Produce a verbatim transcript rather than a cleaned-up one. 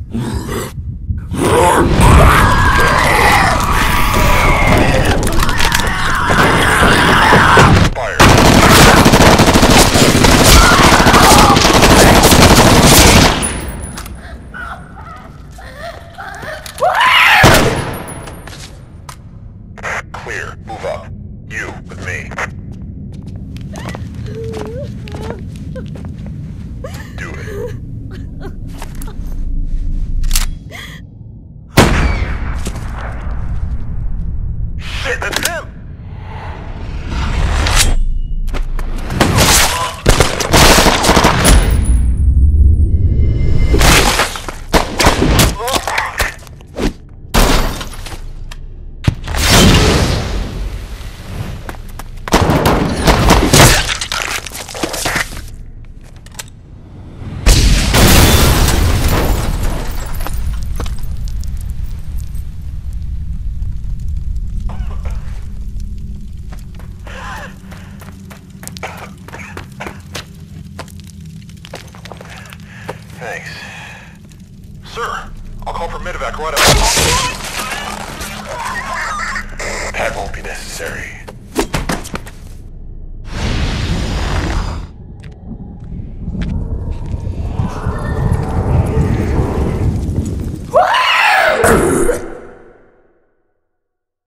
Clear. Move up. You, with me. Do it. Shit, that's him! Thanks. Sir, I'll call for medevac right up. That won't be necessary.